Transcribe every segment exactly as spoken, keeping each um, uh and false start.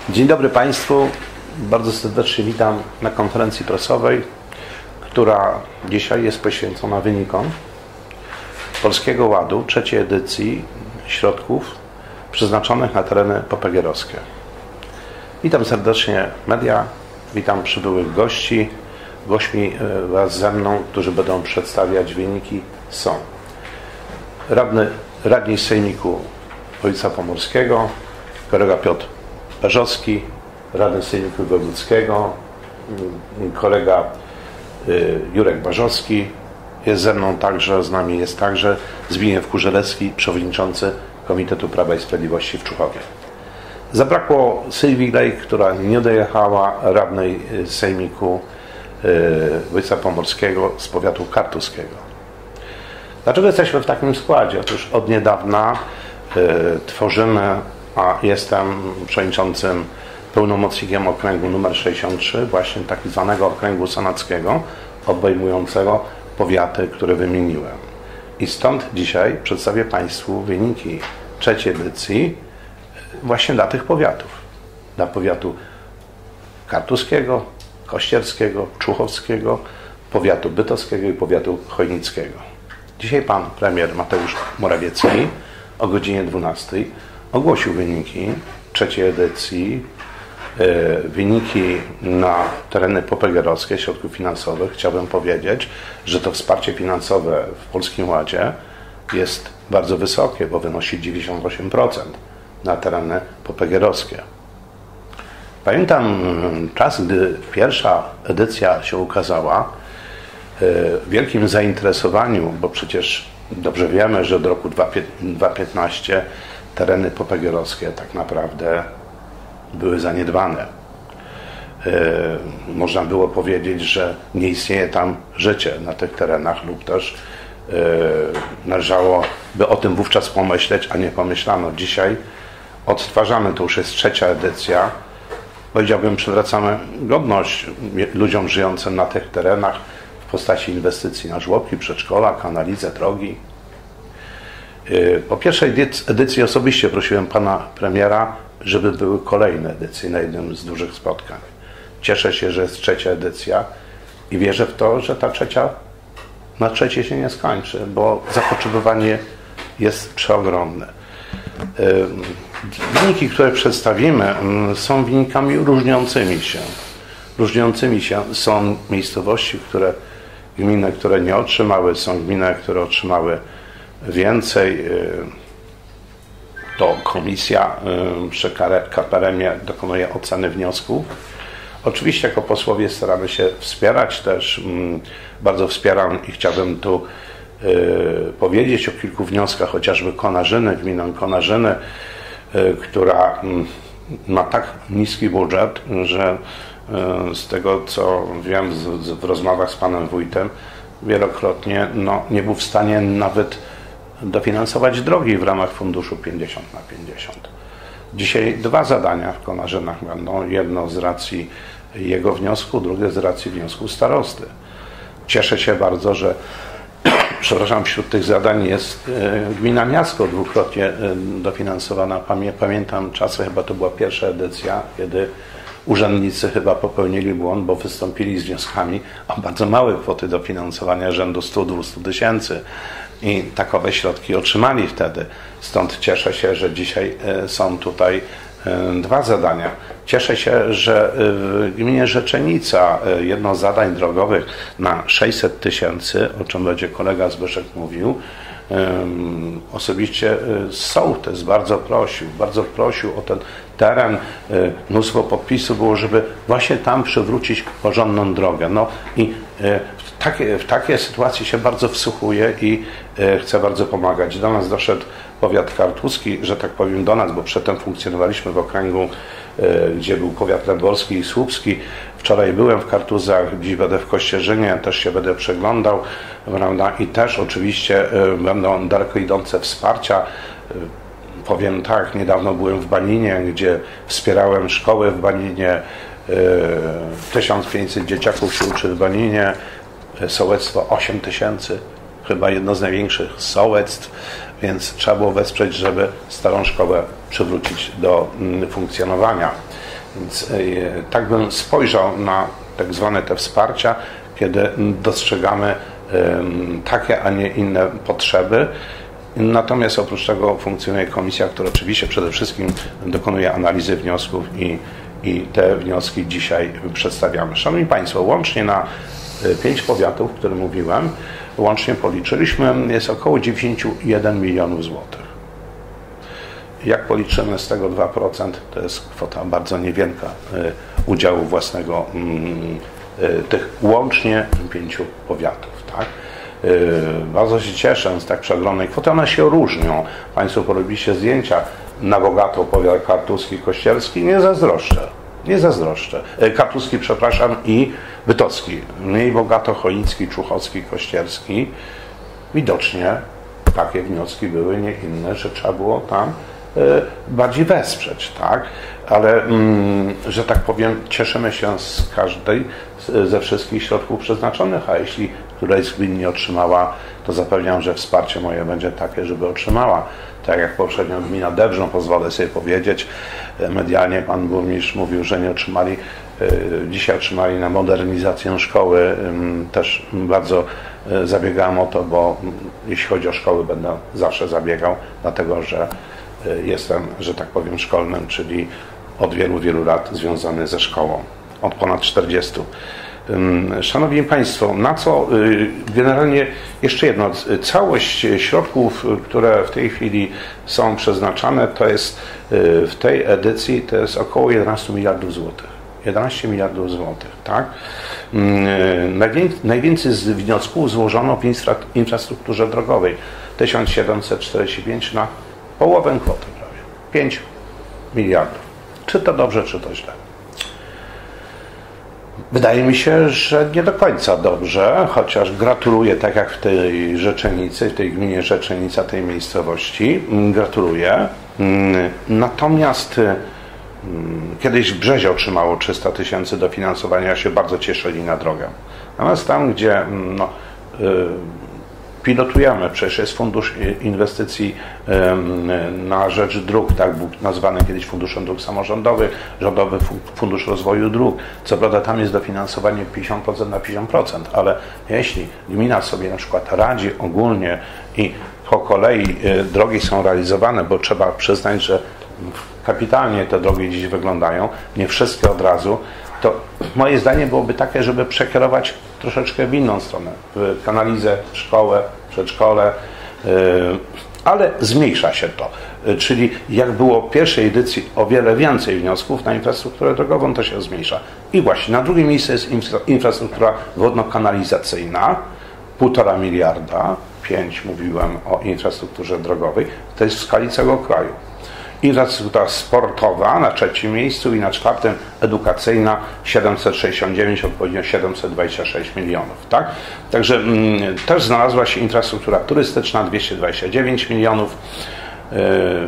Dzień dobry Państwu. Bardzo serdecznie witam na konferencji prasowej, która dzisiaj jest poświęcona wynikom Polskiego Ładu, trzeciej edycji środków przeznaczonych na tereny popegeerowskie. Witam serdecznie media, witam przybyłych gości. Gośćmi wraz ze mną, którzy będą przedstawiać wyniki, są radny, radni Sejmiku Województwa Pomorskiego, kolega Piotr Perzowski, radny Sejmiku Wojewódzkiego, kolega Jurek Barzowski, jest ze mną także, z nami jest także Zbigniew Kurzelewski, przewodniczący Komitetu Prawa i Sprawiedliwości w Człuchowie. Zabrakło Sylwii Lejk, która nie dojechała, radnej Sejmiku Województwa Pomorskiego z powiatu kartuskiego. Dlaczego jesteśmy w takim składzie? Otóż od niedawna y, tworzymy, a jestem przewodniczącym pełnomocnikiem okręgu numer sześćdziesiąt trzy, właśnie tak zwanego okręgu sanackiego, obejmującego powiaty, które wymieniłem. I stąd dzisiaj przedstawię Państwu wyniki trzeciej edycji właśnie dla tych powiatów. Dla powiatu kartuskiego, kościerskiego, człuchowskiego, powiatu bytowskiego i powiatu chojnickiego. Dzisiaj pan premier Mateusz Morawiecki o godzinie dwunastej ogłosił wyniki trzeciej edycji, yy, wyniki na tereny popegeerowskie środków finansowych. Chciałbym powiedzieć, że to wsparcie finansowe w Polskim Ładzie jest bardzo wysokie, bo wynosi dziewięćdziesiąt osiem procent na tereny popegeerowskie. Pamiętam czas, gdy pierwsza edycja się ukazała, w wielkim zainteresowaniu, bo przecież dobrze wiemy, że od roku dwa tysiące piętnastego tereny popegeerowskie tak naprawdę były zaniedbane. Można było powiedzieć, że nie istnieje tam życie na tych terenach lub też należałoby o tym wówczas pomyśleć, a nie pomyślano. Dzisiaj odtwarzamy, to już jest trzecia edycja. Powiedziałbym, przywracamy godność ludziom żyjącym na tych terenach w postaci inwestycji na żłobki, przedszkola, kanalice, drogi. Po pierwszej edycji osobiście prosiłem pana premiera, żeby były kolejne edycje na jednym z dużych spotkań. Cieszę się, że jest trzecia edycja i wierzę w to, że ta trzecia na trzeciej się nie skończy, bo zapotrzebowanie jest przeogromne. Wyniki, które przedstawimy, są wynikami różniącymi się. Różniącymi się są miejscowości, które, gminy, które nie otrzymały, są gminy, które otrzymały więcej. To komisja przy K P R M-ie dokonuje oceny wniosków. Oczywiście jako posłowie staramy się wspierać też, bardzo wspieram i chciałbym tu powiedzieć o kilku wnioskach, chociażby Konarzyny, gminą Konarzyny, która ma tak niski budżet, że z tego co wiem w rozmowach z panem wójtem wielokrotnie no, nie był w stanie nawet dofinansować drogi w ramach funduszu pięćdziesiąt na pięćdziesiąt. Dzisiaj dwa zadania w Konarzynach będą, jedno z racji jego wniosku, drugie z racji wniosku starosty. Cieszę się bardzo, że przepraszam, wśród tych zadań jest gmina Miasto, dwukrotnie dofinansowana. Pamiętam czasy, chyba to była pierwsza edycja, kiedy urzędnicy chyba popełnili błąd, bo wystąpili z wnioskami o bardzo małe kwoty dofinansowania rzędu sto do dwustu tysięcy i takowe środki otrzymali wtedy. Stąd cieszę się, że dzisiaj są tutaj dwa zadania. Cieszę się, że w gminie Rzeczenica jedno z zadań drogowych na sześćset tysięcy, o czym będzie kolega Zbyszek mówił, osobiście sołtys bardzo prosił, bardzo prosił o ten teren, mnóstwo podpisów było, żeby właśnie tam przywrócić porządną drogę. No i w takie, w takie sytuacje się bardzo wsłuchuję i chcę bardzo pomagać. Do nas doszedł powiat kartuski, że tak powiem do nas, bo przedtem funkcjonowaliśmy w okręgu, gdzie był powiat lęborski i słupski. Wczoraj byłem w Kartuzach, dziś będę w Kościerzynie, też się będę przeglądał, prawda? I też oczywiście będą daleko idące wsparcia. Powiem tak, niedawno byłem w Baninie, gdzie wspierałem szkoły w Baninie, tysiąc pięćset dzieciaków się uczy w Baninie, sołectwo osiem tysięcy chyba jedno z największych sołectw, więc trzeba było wesprzeć, żeby starą szkołę przywrócić do funkcjonowania. Więc tak bym spojrzał na tak zwane te wsparcia, kiedy dostrzegamy takie, a nie inne potrzeby. Natomiast oprócz tego funkcjonuje komisja, która oczywiście przede wszystkim dokonuje analizy wniosków i, i te wnioski dzisiaj przedstawiamy. Szanowni Państwo, łącznie na pięć powiatów, które mówiłem, łącznie policzyliśmy, jest około dziewięćdziesiąt jeden milionów złotych. Jak policzymy z tego dwa procent, to jest kwota bardzo niewielka udziału własnego tych łącznie pięciu powiatów. Tak? Bardzo się cieszę z tak przeogromnej kwoty. One się różnią. Państwo porobiliście zdjęcia na bogato powiat kartuski, kościelski. Nie zazdroszczę. Nie zazdroszczę. Kartuski, przepraszam, i bytowski. Mniej bogato choicki, czuchocki, kościelski. Widocznie takie wnioski były nie inne, że trzeba było tam bardziej wesprzeć, tak? Ale, że tak powiem, cieszymy się z każdej ze wszystkich środków przeznaczonych, a jeśli któraś z gmin nie otrzymała, to zapewniam, że wsparcie moje będzie takie, żeby otrzymała. Tak jak poprzednio gmina Dewrzą, pozwolę sobie powiedzieć, medialnie pan burmistrz mówił, że nie otrzymali, dzisiaj otrzymali na modernizację szkoły. Też bardzo zabiegałem o to, bo jeśli chodzi o szkoły, będę zawsze zabiegał, dlatego że jestem, że tak powiem, szkolnym, czyli od wielu, wielu lat związany ze szkołą, od ponad czterdziestu. Szanowni Państwo, na co generalnie jeszcze jedno, całość środków, które w tej chwili są przeznaczane, to jest w tej edycji to jest około jedenaście miliardów złotych. jedenaście miliardów złotych, tak? Najwięcej z wniosków złożono w infra, infrastrukturze drogowej. tysiąc siedemset czterdzieści pięć na połowę kwoty prawie. pięć miliardów. Czy to dobrze, czy to źle? Wydaje mi się, że nie do końca dobrze, chociaż gratuluję, tak jak w tej Rzeczenicy, w tej gminie Rzeczenica, tej miejscowości, gratuluję. Natomiast kiedyś Brzezie otrzymało trzysta tysięcy dofinansowania, się bardzo cieszyli na drogę. Natomiast tam, gdzie no, pilotujemy, przecież jest fundusz inwestycji na rzecz dróg, tak był nazwany kiedyś Funduszem Dróg Samorządowych, Rządowy Fundusz Rozwoju Dróg. Co prawda tam jest dofinansowanie pięćdziesiąt procent na pięćdziesiąt procent, ale jeśli gmina sobie na przykład radzi ogólnie i po kolei drogi są realizowane, bo trzeba przyznać, że kapitalnie te drogi dziś wyglądają, nie wszystkie od razu, to moje zdanie byłoby takie, żeby przekierować troszeczkę w inną stronę, w kanalizę, szkołę, przedszkole, ale zmniejsza się to. Czyli jak było w pierwszej edycji o wiele więcej wniosków na infrastrukturę drogową, to się zmniejsza. I właśnie na drugim miejscu jest infrastruktura wodno-kanalizacyjna, półtora miliarda, pięć mówiłem o infrastrukturze drogowej, to jest w skali całego kraju. Infrastruktura sportowa na trzecim miejscu i na czwartym edukacyjna siedemset sześćdziesiąt dziewięć, odpowiednio siedemset dwadzieścia sześć milionów. Tak? Także mm, też znalazła się infrastruktura turystyczna dwieście dwadzieścia dziewięć milionów. Yy,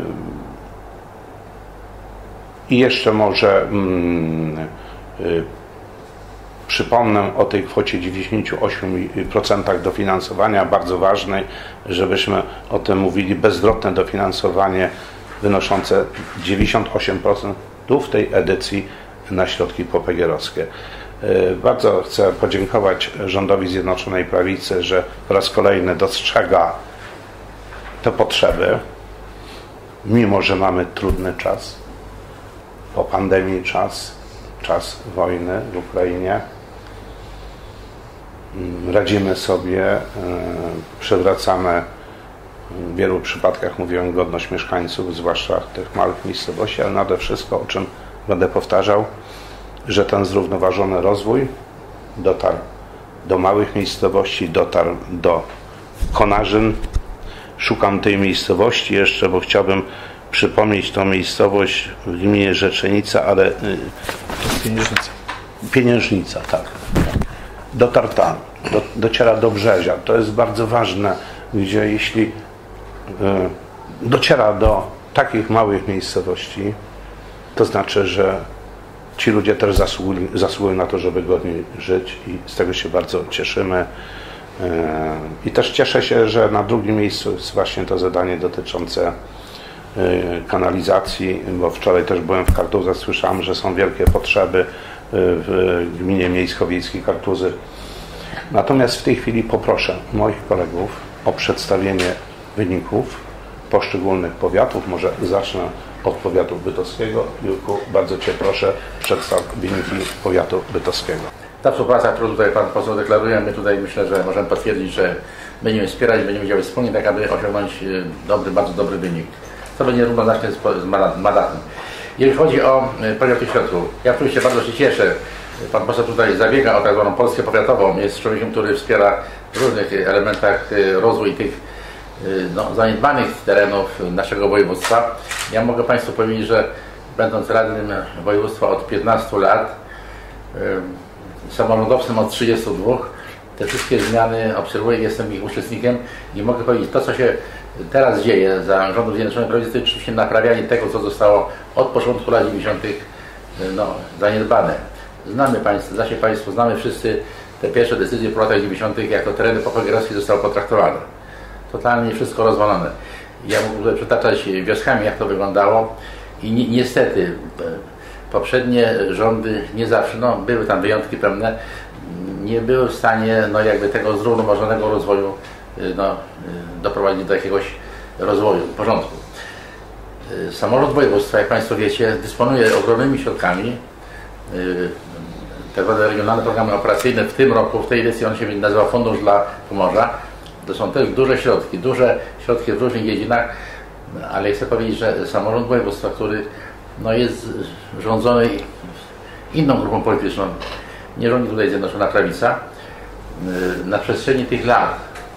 I jeszcze może mm, yy, przypomnę o tej kwocie dziewięćdziesiąt osiem procent dofinansowania, bardzo ważnej, żebyśmy o tym mówili, bezzwrotne dofinansowanie wynoszące dziewięćdziesiąt osiem procent w tej edycji na środki popegierowskie. Bardzo chcę podziękować rządowi Zjednoczonej Prawicy, że po raz kolejny dostrzega te potrzeby, mimo że mamy trudny czas, po pandemii czas, czas wojny w Ukrainie. Radzimy sobie, przywracamy w wielu przypadkach, mówiłem, godność mieszkańców, zwłaszcza tych małych miejscowości, ale nade wszystko, o czym będę powtarzał, że ten zrównoważony rozwój dotarł do małych miejscowości, dotarł do Konarzyn. Szukam tej miejscowości jeszcze, bo chciałbym przypomnieć tą miejscowość w gminie Rzeczenica, ale... Pieniężnica. Pieniężnica, tak. Dotarł tam, do, dociera do Brzezia. To jest bardzo ważne, gdzie jeśli dociera do takich małych miejscowości, to znaczy, że ci ludzie też zasługują, zasługują na to, żeby godnie żyć i z tego się bardzo cieszymy. I też cieszę się, że na drugim miejscu jest właśnie to zadanie dotyczące kanalizacji, bo wczoraj też byłem w Kartuzach, słyszałem, że są wielkie potrzeby w gminie miejsko-wiejskiej Kartuzy. Natomiast w tej chwili poproszę moich kolegów o przedstawienie wyników poszczególnych powiatów. Może zacznę od powiatu bytowskiego. Jurku, bardzo Cię proszę, przedstaw wyniki powiatu bytowskiego. Ta współpraca, którą tutaj Pan poseł deklaruje, my tutaj myślę, że możemy potwierdzić, że będziemy wspierać, będziemy działać wspólnie, tak aby osiągnąć dobry, bardzo dobry wynik. To będzie równoznaczne z mandatem. Jeżeli chodzi o powiat Środków, ja oczywiście bardzo się cieszę. Pan poseł tutaj zabiega o tak zwaną Polskę powiatową. Jest człowiekiem, który wspiera w różnych elementach rozwój tych no, zaniedbanych terenów naszego województwa. Ja mogę Państwu powiedzieć, że będąc radnym województwa od piętnastu lat, samorządowcem od trzydziestu dwóch, te wszystkie zmiany obserwuję, jestem ich uczestnikiem i mogę powiedzieć, to co się teraz dzieje za rządów Zjednoczonej Prawicy, to oczywiście naprawianie tego, co zostało od początku lat dziewięćdziesiątych no, zaniedbane. Znamy Państwo, znacie Państwo, znamy wszyscy te pierwsze decyzje po latach dziewięćdziesiątych, jak to tereny popegeerowskie zostały potraktowane. Totalnie wszystko rozwalone. Ja mógłbym tutaj przytaczać wioskami, jak to wyglądało i ni niestety poprzednie rządy nie zawsze, no były tam wyjątki pewne, nie były w stanie no jakby tego zrównoważonego rozwoju no, doprowadzić do jakiegoś rozwoju, porządku. Samorząd województwa, jak Państwo wiecie, dysponuje ogromnymi środkami. Te regionalne programy operacyjne w tym roku, w tej edycji on się nazywa Fundusz dla Pomorza. To są też duże środki, duże środki w różnych dziedzinach, ale chcę powiedzieć, że samorząd województwa, który no, jest rządzony inną grupą polityczną, nie rządzi tutaj Zjednoczona Prawica, na przestrzeni tych lat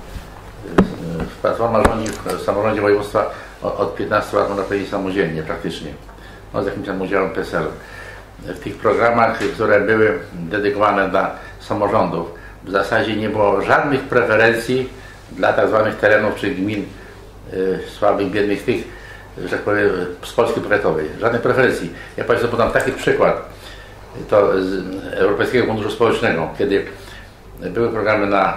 Platforma rządzi w samorządzie województwa od piętnastu lat, można powiedzieć, samodzielnie praktycznie, no, z jakimś tam udziałem P S L. W tych programach, które były dedykowane dla samorządów, w zasadzie nie było żadnych preferencji dla tak zwanych terenów czy gmin y, słabych, biednych, tych, że tak powiem, z Polski powiatowej. Żadnych preferencji. Ja Państwu podam taki przykład, to z Europejskiego Funduszu Społecznego, kiedy były programy na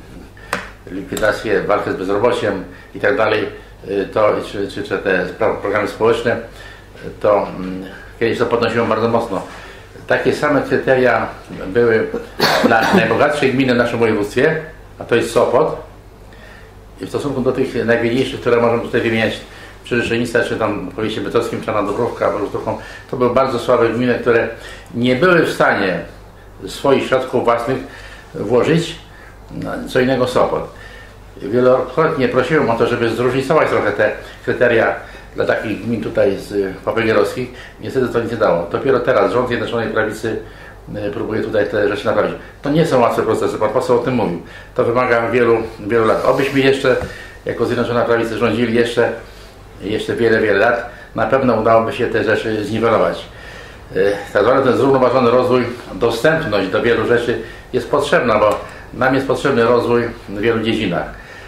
likwidację, walkę z bezrobociem i tak dalej, to, czy, czy, czy te programy społeczne, to kiedyś to podnosiło bardzo mocno. Takie same kryteria były dla najbogatszej gminy w naszym województwie, a to jest Sopot. I w stosunku do tych najbiedniejszych, które możemy tutaj wymieniać, czy Rzeszenica, czy tam w powiecie bytowskim, czy na Dobrówka, albo Żółtówką, to były bardzo słabe gminy, które nie były w stanie swoich środków własnych włożyć, co innego Sopot. Wielokrotnie prosiłem o to, żeby zróżnicować trochę te kryteria dla takich gmin tutaj z popegeerowskich. Niestety to nic nie dało. Dopiero teraz rząd Zjednoczonej Prawicy próbuje tutaj te rzeczy naprawić. To nie są łatwe procesy, pan poseł o tym mówił. To wymaga wielu, wielu lat. Obyśmy jeszcze, jako Zjednoczona Prawica, rządzili jeszcze, jeszcze wiele, wiele lat. Na pewno udałoby się te rzeczy zniwelować. Tak zwany ten zrównoważony rozwój, dostępność do wielu rzeczy jest potrzebna, bo nam jest potrzebny rozwój w wielu dziedzinach.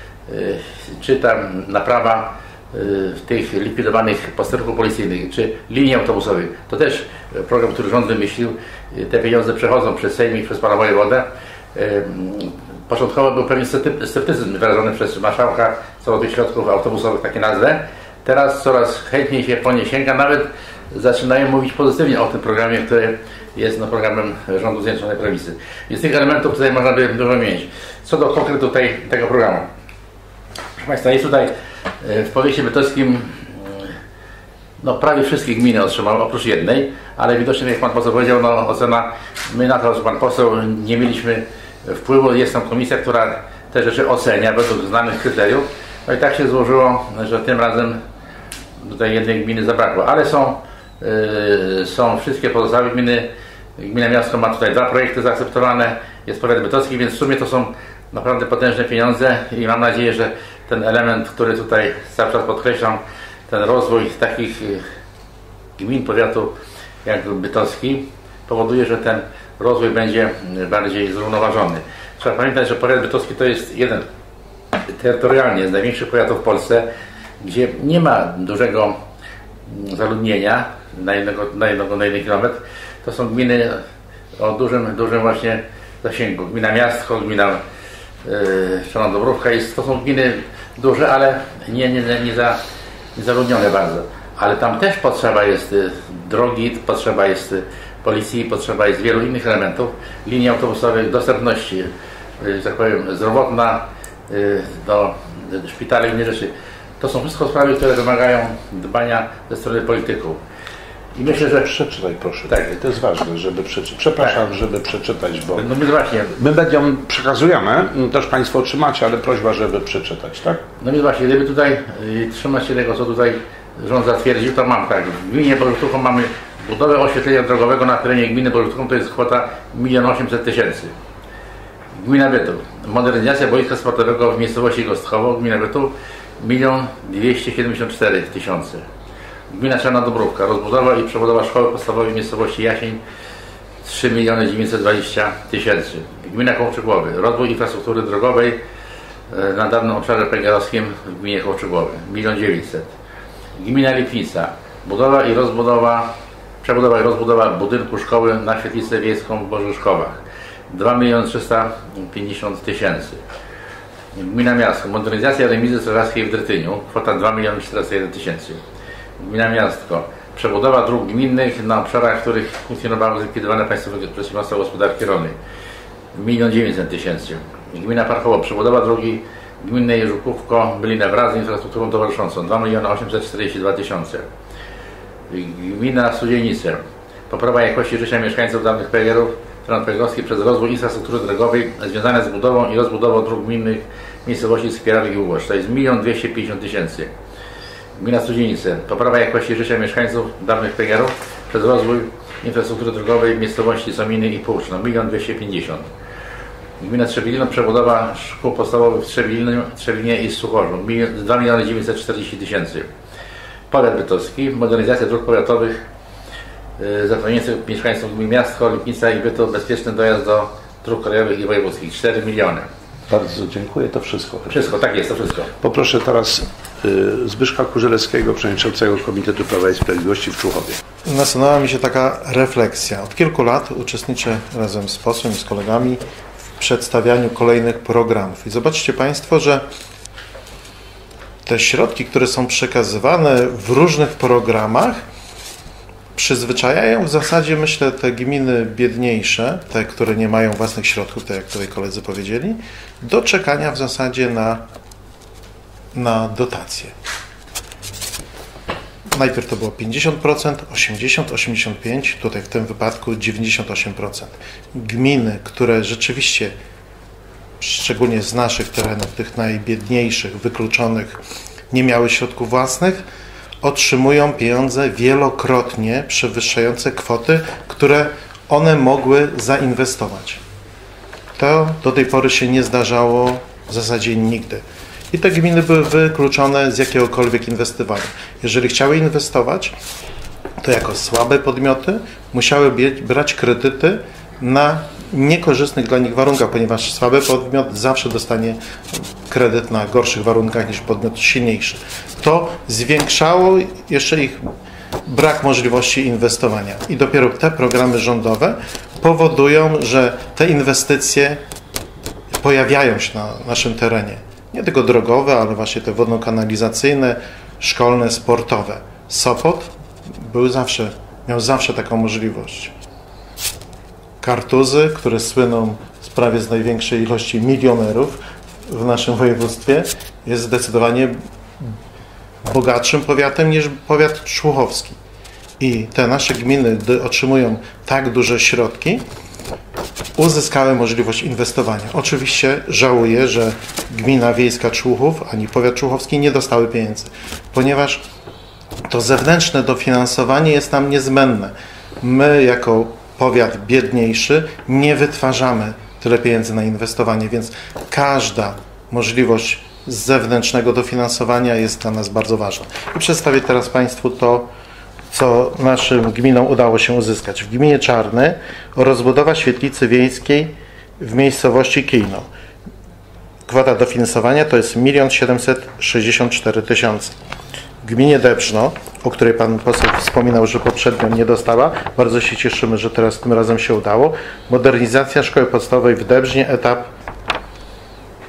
Czy tam naprawa w tych likwidowanych posterunków policyjnych, czy linii autobusowych. To też program, który rząd wymyślił. Te pieniądze przechodzą przez Sejm i przez pana wojewodę. Początkowo był pewien sceptycyzm wyrażony przez marszałka co do tych środków autobusowych, takie nazwę. Teraz coraz chętniej się po nie sięga, nawet zaczynają mówić pozytywnie o tym programie, który jest no, programem rządu Zjednoczonej Prawicy. Więc tych elementów tutaj można by dużo mieć. Co do konkretu tej, tego programu. Proszę Państwa, jest tutaj w powiecie bytowskim no, prawie wszystkie gminy otrzymały, oprócz jednej, ale widocznie, jak pan poseł powiedział, no, ocena, my na to, że pan poseł nie mieliśmy wpływu. Jest tam komisja, która te rzeczy ocenia według znanych kryteriów. No i tak się złożyło, że tym razem tutaj jednej gminy zabrakło, ale są, yy, są wszystkie pozostałe gminy. Gmina Miasto ma tutaj dwa projekty zaakceptowane, jest powiat bytowski, więc w sumie to są naprawdę potężne pieniądze i mam nadzieję, że ten element, który tutaj cały czas podkreślam, ten rozwój takich gmin powiatu jak bytowski powoduje, że ten rozwój będzie bardziej zrównoważony. Trzeba pamiętać, że powiat bytowski to jest jeden terytorialnie z największych powiatów w Polsce, gdzie nie ma dużego zaludnienia na jednego, na jednego na jeden kilometr. To są gminy o dużym, dużym właśnie zasięgu. Gmina Miastko, gmina Strona Dobrówka. Jest, to są gminy duże, ale nie, nie, nie, za, nie zaludnione bardzo. Ale tam też potrzeba jest drogi, potrzeba jest policji, potrzeba jest wielu innych elementów, linii autobusowych, dostępności, że tak powiem, zdrowotna, do szpitali, inne rzeczy. To są wszystko sprawy, które wymagają dbania ze strony polityków. I myślę, że przeczytaj proszę. Tak, to jest ważne, żeby przeczytać. Przepraszam, tak. żeby przeczytać, bo no więc właśnie. My mediom przekazujemy, też Państwo otrzymacie, ale prośba, żeby przeczytać, tak? No więc właśnie, gdyby tutaj y, trzymać się tego, co tutaj rząd zatwierdził, to mam tak. W gminie Bożutówką mamy budowę oświetlenia drogowego na terenie gminy Bożutówką, to jest kwota milion osiemset tysięcy. Gmina Bytów. Modernizacja boiska sportowego w miejscowości Gostchowo, gmina Bytów, milion dwieście siedemdziesiąt cztery tysiące. Gmina Czarna Dobrówka, rozbudowa i przebudowa szkoły podstawowej w miejscowości Jasień, trzy miliony dziewięćset dwadzieścia tysięcy. Gmina Kołczygłowy, rozwój infrastruktury drogowej na dawnym obszarze pegerowskim w gminie Kołczygłowy, milion dziewięćset. Gmina Lipnica, budowa i rozbudowa, przebudowa i rozbudowa budynku szkoły na świetlicę wiejską w Bożyszkowach, dwa miliony trzysta pięćdziesiąt tysięcy. Gmina Miasto, modernizacja remizy strażackiej w Dretyniu, kwota dwa miliony czterysta jeden tysięcy. Gmina Miastko, przebudowa dróg gminnych na obszarach, w których funkcjonowały zlikwidowane państwowe przedsiębiorstwa gospodarki rolnej, milion dziewięćset tysięcy. Gmina Parchowo, przebudowa drogi gminnej Żukówko, Bylina wraz z infrastrukturą towarzyszącą, dwa miliony osiemset czterdzieści dwa tysiące. Gmina Studzienice, poprawa jakości życia mieszkańców dawnych P G R-ów stron pegerowskiej przez rozwój infrastruktury drogowej związane z budową i rozbudową dróg gminnych miejscowości Skierawik i Ługosz, to jest milion dwieście pięćdziesiąt tysięcy. Gmina Studzienice, poprawa jakości życia mieszkańców dawnych P G R-ów przez rozwój infrastruktury drogowej w miejscowości Sominy i Półczno, milion dwieście pięćdziesiąt. Gmina Trzebinino, przebudowa szkół podstawowych w Trzebinie, Trzebinie i Suchorzu, dwa miliony dziewięćset czterdzieści tysięcy. Powiat bytowski, modernizacja dróg powiatowych yy, zapewniających mieszkańców gmin Miastko, Lipnica i Bytów bezpieczny dojazd do dróg krajowych i wojewódzkich, cztery miliony. Bardzo dziękuję, to wszystko. Wszystko, tak jest, to wszystko. Poproszę teraz y, Zbyszka Kurzelewskiego, przewodniczącego Komitetu Prawa i Sprawiedliwości w Człuchowie. Nasunęła mi się taka refleksja. Od kilku lat uczestniczę razem z posłem i z kolegami w przedstawianiu kolejnych programów. I zobaczcie Państwo, że te środki, które są przekazywane w różnych programach, przyzwyczajają w zasadzie, myślę, te gminy biedniejsze, te, które nie mają własnych środków, tak jak tutaj koledzy powiedzieli, do czekania w zasadzie na, na dotacje. Najpierw to było pięćdziesiąt procent, osiemdziesiąt procent, osiemdziesiąt pięć procent, tutaj w tym wypadku dziewięćdziesiąt osiem procent. Gminy, które rzeczywiście, szczególnie z naszych terenów, tych najbiedniejszych, wykluczonych, nie miały środków własnych, otrzymują pieniądze wielokrotnie przewyższające kwoty, które one mogły zainwestować. To do tej pory się nie zdarzało w zasadzie nigdy. I te gminy były wykluczone z jakiegokolwiek inwestowania. Jeżeli chciały inwestować, to jako słabe podmioty musiały brać kredyty na niekorzystnych dla nich warunkach, ponieważ słaby podmiot zawsze dostanie kredyt na gorszych warunkach niż podmiot silniejszy. To zwiększało jeszcze ich brak możliwości inwestowania. I dopiero te programy rządowe powodują, że te inwestycje pojawiają się na naszym terenie. Nie tylko drogowe, ale właśnie te wodno-kanalizacyjne, szkolne, sportowe. Sopot był zawsze, miał zawsze taką możliwość. Kartuzy, które słyną z prawie z największej ilości milionerów w naszym województwie, jest zdecydowanie bogatszym powiatem niż powiat człuchowski. I te nasze gminy, gdy otrzymują tak duże środki, uzyskały możliwość inwestowania. Oczywiście żałuję, że gmina wiejska Człuchów ani powiat człuchowski nie dostały pieniędzy, ponieważ to zewnętrzne dofinansowanie jest nam niezbędne. My jako powiat biedniejszy nie wytwarzamy tyle pieniędzy na inwestowanie, więc każda możliwość zewnętrznego dofinansowania jest dla nas bardzo ważna. I przedstawię teraz Państwu to, co naszym gminom udało się uzyskać. W gminie Czarny rozbudowa świetlicy wiejskiej w miejscowości Kijno. Kwota dofinansowania to jest milion siedemset sześćdziesiąt cztery tysiące. W gminie Debrzno, o której Pan poseł wspominał, że poprzednio nie dostała, bardzo się cieszymy, że teraz tym razem się udało. Modernizacja szkoły podstawowej w Debrznie, etap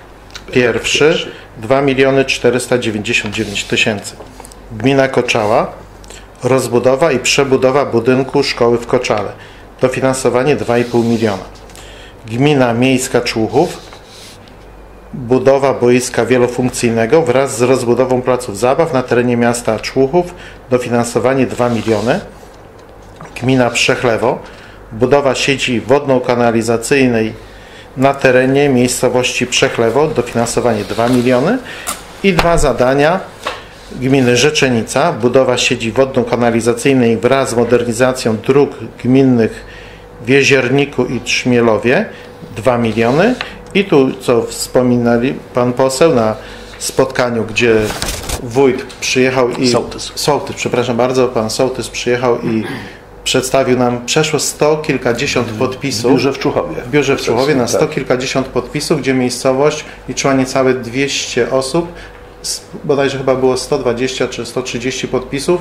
pierwszy dwa miliony czterysta dziewięćdziesiąt dziewięć tysięcy. Gmina Koczała, rozbudowa i przebudowa budynku szkoły w Koczale. Dofinansowanie dwa i pół miliona. Gmina Miejska Człuchów, budowa boiska wielofunkcyjnego wraz z rozbudową placów zabaw na terenie miasta Człuchów. Dofinansowanie dwa miliony. Gmina Przechlewo, budowa sieci wodno-kanalizacyjnej na terenie miejscowości Przechlewo. Dofinansowanie dwa miliony. I dwa zadania gminy Rzeczenica, budowa sieci wodno-kanalizacyjnej wraz z modernizacją dróg gminnych w Jezierniku i Trzmielowie, dwa miliony. I tu, co wspominali pan poseł na spotkaniu, gdzie wójt przyjechał i... Sołtys. Sołtys, przepraszam bardzo, pan Sołtys przyjechał i przedstawił nam przeszło sto kilkadziesiąt podpisów. W biurze w Człuchowie. W biurze w Człuchowie na sto kilkadziesiąt podpisów, gdzie miejscowość liczyła niecałe dwieście osób, bodajże chyba było sto dwadzieścia czy sto trzydzieści podpisów,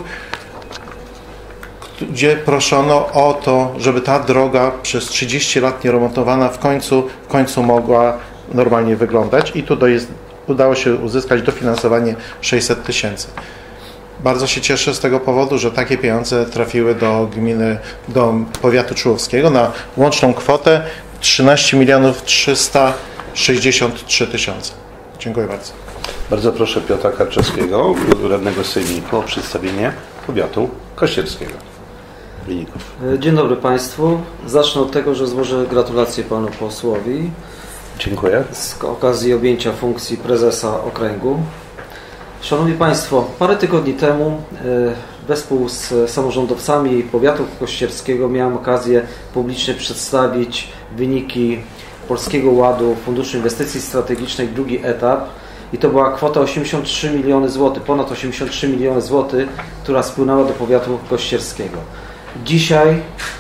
gdzie proszono o to, żeby ta droga przez trzydzieści lat nieremontowana w końcu, w końcu mogła normalnie wyglądać i tu jest, udało się uzyskać dofinansowanie sześćset tysięcy. Bardzo się cieszę z tego powodu, że takie pieniądze trafiły do gminy, do powiatu człuchowskiego na łączną kwotę trzynaście milionów trzysta sześćdziesiąt trzy tysiące. Dziękuję bardzo. Bardzo proszę Piotra Karczewskiego, radnego sejmiku, o przedstawienie powiatu kościerskiego. Wyników. Dzień dobry Państwu. Zacznę od tego, że złożę gratulacje Panu posłowi Dziękuję. z okazji objęcia funkcji prezesa okręgu. Szanowni Państwo, parę tygodni temu wespół z samorządowcami powiatu kościerskiego miałem okazję publicznie przedstawić wyniki Polskiego Ładu Funduszu Inwestycji Strategicznych, drugi etap. I to była kwota osiemdziesiąt trzy miliony złotych, ponad osiemdziesiąt trzy miliony złotych, która spłynęła do powiatu kościerskiego. Dzisiaj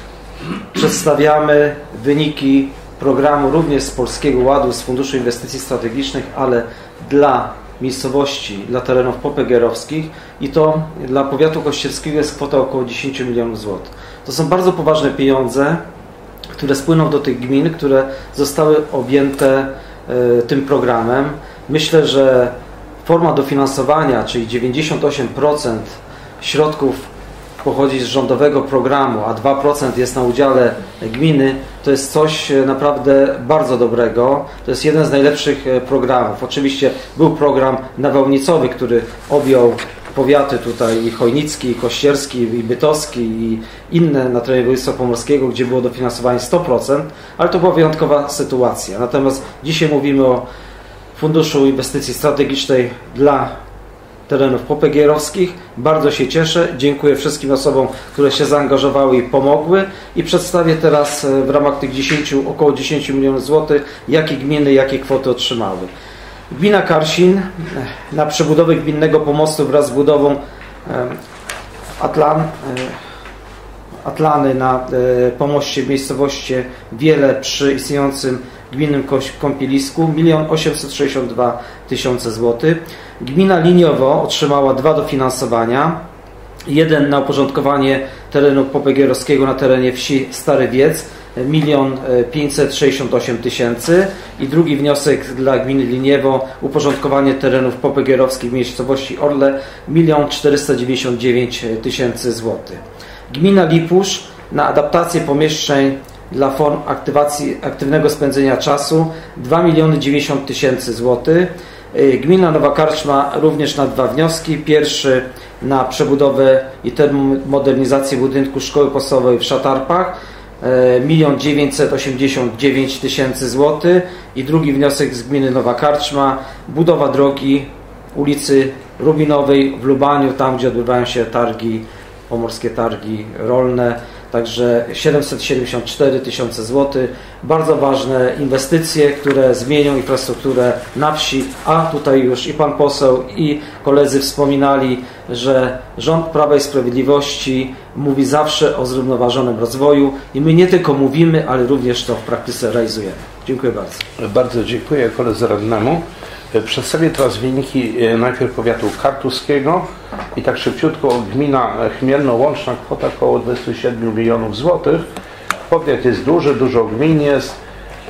przedstawiamy wyniki programu również z Polskiego Ładu, z Funduszu Inwestycji Strategicznych, ale dla miejscowości, dla terenów popegeerowskich i to dla powiatu kościerskiego jest kwota około dziesięć milionów złotych. To są bardzo poważne pieniądze, które spłyną do tych gmin, które zostały objęte y, tym programem. Myślę, że forma dofinansowania, czyli dziewięćdziesiąt osiem procent środków pochodzi z rządowego programu, a dwa procent jest na udziale gminy, to jest coś naprawdę bardzo dobrego. To jest jeden z najlepszych programów. Oczywiście był program nawałnicowy, który objął powiaty tutaj i chojnicki, i kościerski, i bytowski, i inne na terenie województwa pomorskiego, gdzie było dofinansowanie sto procent, ale to była wyjątkowa sytuacja. Natomiast dzisiaj mówimy o Funduszu Inwestycji Strategicznej dla terenów popegeerowskich. Bardzo się cieszę. Dziękuję wszystkim osobom, które się zaangażowały i pomogły. I przedstawię teraz w ramach tych dziesięciu, około dziesięć milionów złotych, jakie gminy, jakie kwoty otrzymały. Gmina Karsin na przebudowę gminnego pomostu wraz z budową Atlan, Atlany na pomoście w miejscowości Wiele przy istniejącym gminnym kąpielisku milion osiemset sześćdziesiąt dwa tysiące złotych. Gmina Liniowo otrzymała dwa dofinansowania. Jeden na uporządkowanie terenu popegeerowskiego na terenie wsi Stary Wiec milion pięćset sześćdziesiąt osiem tysięcy i drugi wniosek dla gminy Liniewo uporządkowanie terenów popegeerowskich w miejscowości Orle milion czterysta dziewięćdziesiąt dziewięć tysięcy złotych. Gmina Lipusz na adaptację pomieszczeń dla form aktywacji, aktywnego spędzenia czasu dwa miliony dziewięćdziesiąt tysięcy złotych. Gmina Nowa Karczma również na dwa wnioski. Pierwszy na przebudowę i termomodernizację budynku szkoły podstawowej w Szatarpach milion dziewięćset osiemdziesiąt dziewięć tysięcy złotych i drugi wniosek z gminy Nowa Karczma budowa drogi ulicy Rubinowej w Lubaniu, tam gdzie odbywają się targi, pomorskie targi rolne, także siedemset siedemdziesiąt cztery tysiące złotych. Bardzo ważne inwestycje, które zmienią infrastrukturę na wsi, a tutaj już i pan poseł, i koledzy wspominali, że rząd Prawa i Sprawiedliwości mówi zawsze o zrównoważonym rozwoju i my nie tylko mówimy, ale również to w praktyce realizujemy. Dziękuję bardzo. Bardzo dziękuję koledze radnemu. Przedstawię teraz wyniki najpierw powiatu kartuskiego i tak szybciutko gmina Chmielno, łączna kwota około dwadzieścia siedem milionów złotych. Powiat jest duży, dużo gmin jest.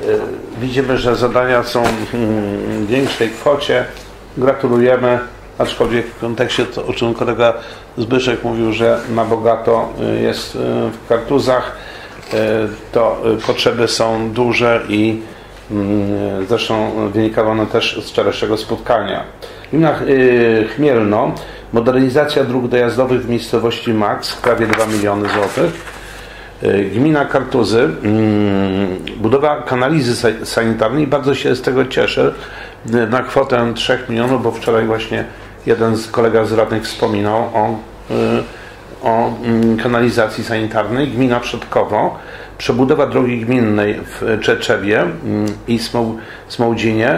Widzimy, że zadania są w większej kwocie. Gratulujemy, aczkolwiek w kontekście, to, o czym kolega Zbyszek mówił, że na bogato jest w kartuzach, to potrzeby są duże i zresztą wynikały one też z wczorajszego spotkania. Gmina Chmielno, modernizacja dróg dojazdowych w miejscowości Max, prawie dwa miliony złotych. Gmina Kartuzy, budowa kanalizy sanitarnej, bardzo się z tego cieszę, na kwotę trzech milionów, bo wczoraj właśnie jeden z kolega z radnych wspominał o, o kanalizacji sanitarnej. Gmina Przedkowo, przebudowa drogi gminnej w Czeczewie i Smołdzinie,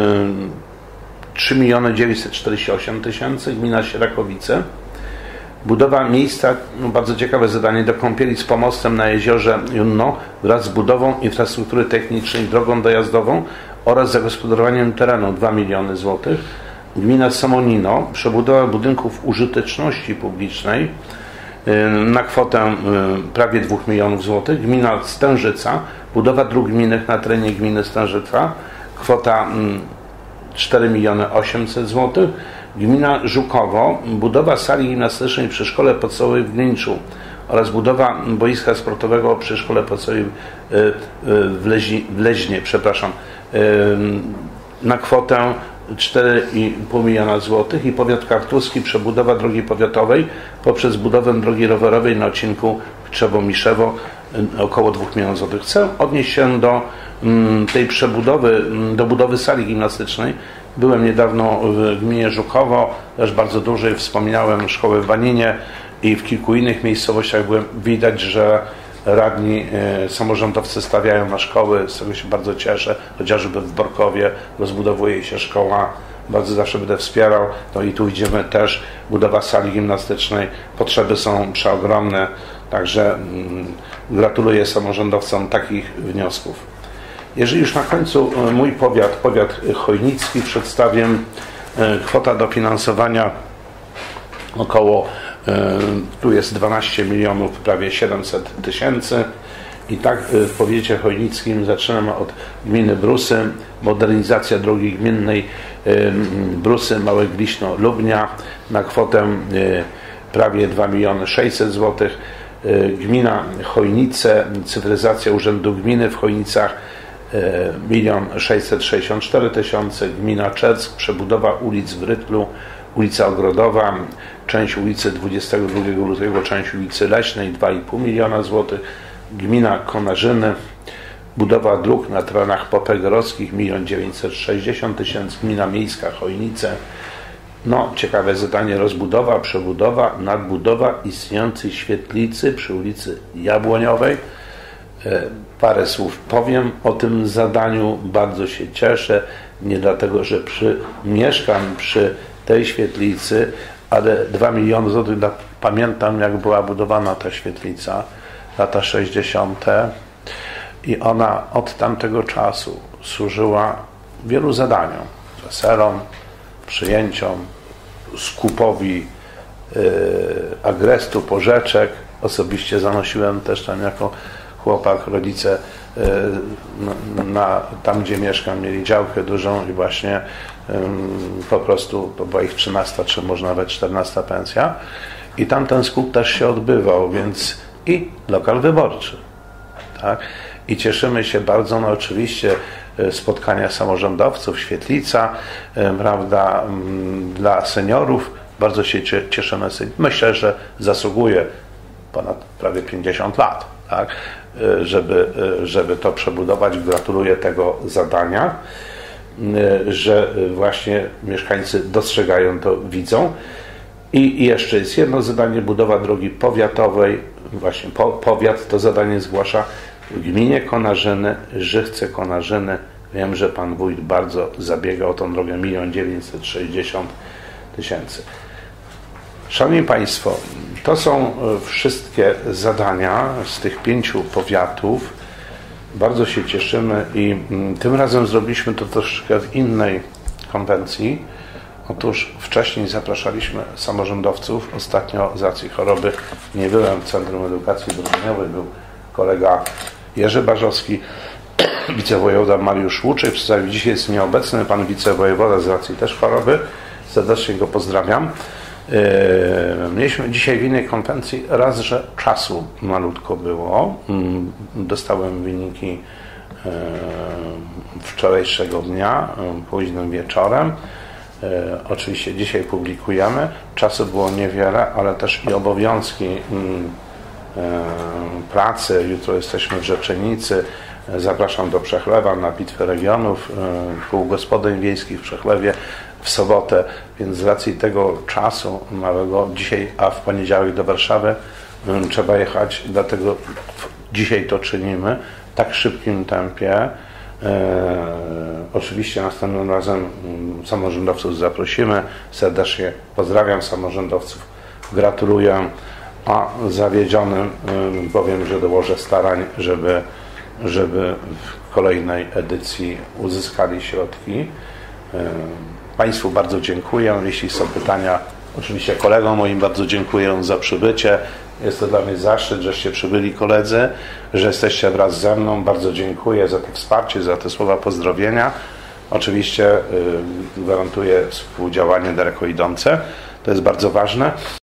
trzy miliony dziewięćset czterdzieści osiem tysięcy. Gmina Sierakowice, budowa miejsca, no bardzo ciekawe zadanie, do kąpieli z pomostem na jeziorze Junno wraz z budową infrastruktury technicznej, drogą dojazdową oraz zagospodarowaniem terenu, dwa miliony złotych. Gmina Somonino, przebudowa budynków użyteczności publicznej na kwotę prawie dwóch milionów złotych. Gmina Stężyca, budowa dróg gminnych na terenie gminy Stężyca, kwota cztery miliony osiemset złotych. Gmina Żukowo, budowa sali gimnastycznej przy szkole podstawowej w Gninczu oraz budowa boiska sportowego przy szkole podstawowej w, Leźni, w Leźnie, przepraszam, na kwotę cztery i pół miliona złotych. I powiat kartuski, przebudowa drogi powiatowej poprzez budowę drogi rowerowej na odcinku Krzewo-Miszewo, około dwóch milionów złotych. Chcę odnieść się do tej przebudowy, do budowy sali gimnastycznej. Byłem niedawno w gminie Żukowo, też bardzo dużej, wspominałem szkołę w Baninie i w kilku innych miejscowościach byłem. Widać, że radni, samorządowcy stawiają na szkoły, z tego się bardzo cieszę, chociażby w Borkowie rozbudowuje się szkoła, bardzo zawsze będę wspierał. No i tu idziemy też, budowa sali gimnastycznej, potrzeby są przeogromne, także mm, gratuluję samorządowcom takich wniosków. Jeżeli już na końcu mój powiat, powiat chojnicki, przedstawię kwota dofinansowania około, tu jest dwanaście milionów, prawie siedemset tysięcy. I tak w powiecie chojnickim zaczynamy od gminy Brusy, modernizacja drogi gminnej Brusy, Małe Gliśno, Lubnia na kwotę prawie dwa miliony sześćset złotych. Gmina Chojnice, cyfryzacja urzędu gminy w Chojnicach, milion sześćset sześćdziesiąt cztery tysiące. Gmina Czeck, przebudowa ulic w Rytlu, ulica Ogrodowa, część ulicy dwudziestego drugiego lutego, część ulicy Leśnej, dwa i pół miliona złotych. Gmina Konarzyny, budowa dróg na terenach popegorowskich, milion dziewięćset sześćdziesiąt tysięcy. Gmina Miejska Chojnice, no ciekawe zadanie, rozbudowa, przebudowa, nadbudowa istniejącej świetlicy przy ulicy Jabłoniowej. Parę słów powiem o tym zadaniu, bardzo się cieszę, nie dlatego, że przy, mieszkam przy tej świetlicy, ale dwa miliony złotych, pamiętam jak była budowana ta świetlica, lata sześćdziesiąte i ona od tamtego czasu służyła wielu zadaniom, weselom, przyjęciom, skupowi yy, agrestu, porzeczek. Osobiście zanosiłem też tam jako chłopak, rodzice na, na, tam gdzie mieszkam mieli działkę dużą i właśnie um, po prostu to była ich trzynasta czy może nawet czternasta pensja i tam ten skup też się odbywał, więc i lokal wyborczy, tak? I cieszymy się bardzo, no oczywiście spotkania samorządowców, świetlica, prawda, dla seniorów, bardzo się cieszymy. Myślę, że zasługuje ponad prawie pięćdziesiąt lat, tak, żeby, żeby to przebudować. Gratuluję tego zadania, że właśnie mieszkańcy dostrzegają to, widzą. I jeszcze jest jedno zadanie, budowa drogi powiatowej, właśnie po, powiat to zadanie zgłasza w gminie Konarzyny, Żychce Konarzyny. Wiem, że pan wójt bardzo zabiega o tą drogę, milion dziewięćset sześćdziesiąt tysięcy. Szanowni Państwo, to są wszystkie zadania z tych pięciu powiatów. Bardzo się cieszymy i tym razem zrobiliśmy to troszeczkę w innej konwencji. Otóż wcześniej zapraszaliśmy samorządowców. Ostatnio z racji choroby nie byłem w Centrum Edukacji Drużyniowej, był kolega Jerzy Barzowski, wicewojewoda Mariusz Łuczyk. W zasadzie dzisiaj jest nieobecny pan wicewojewoda z racji też choroby. Serdecznie go pozdrawiam. Mieliśmy dzisiaj w innej konwencji raz, że czasu malutko było. Dostałem wyniki wczorajszego dnia, późnym wieczorem. Oczywiście dzisiaj publikujemy. Czasu było niewiele, ale też i obowiązki pracy. Jutro jesteśmy w Rzeczenicy. Zapraszam do Przechlewa na Bitwę Regionów, Kół Gospodyń Wiejskich w Przechlewie w sobotę, więc z racji tego czasu małego dzisiaj, a w poniedziałek do Warszawy trzeba jechać, dlatego dzisiaj to czynimy w tak szybkim tempie. E, oczywiście następnym razem samorządowców zaprosimy. Serdecznie pozdrawiam samorządowców, gratuluję, a zawiedzionym powiem, że dołożę starań, żeby, żeby w kolejnej edycji uzyskali środki. E, Państwu bardzo dziękuję. Jeśli są pytania, oczywiście kolegom moim bardzo dziękuję za przybycie. Jest to dla mnie zaszczyt, żeście przybyli koledzy, że jesteście wraz ze mną. Bardzo dziękuję za to wsparcie, za te słowa pozdrowienia. Oczywiście yy, gwarantuję współdziałanie daleko idące. To jest bardzo ważne.